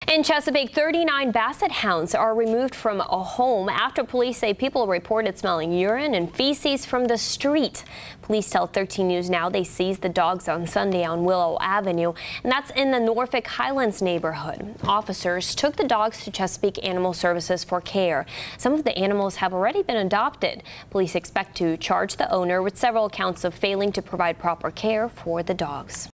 In Chesapeake, 39 basset hounds are removed from a home after police say people reported smelling urine and feces from the street. Police tell 13 News Now they seized the dogs on Sunday on Willow Avenue, and that's in the Norfolk Highlands neighborhood. Officers took the dogs to Chesapeake Animal Services for care. Some of the animals have already been adopted. Police expect to charge the owner with several counts of failing to provide proper care for the dogs.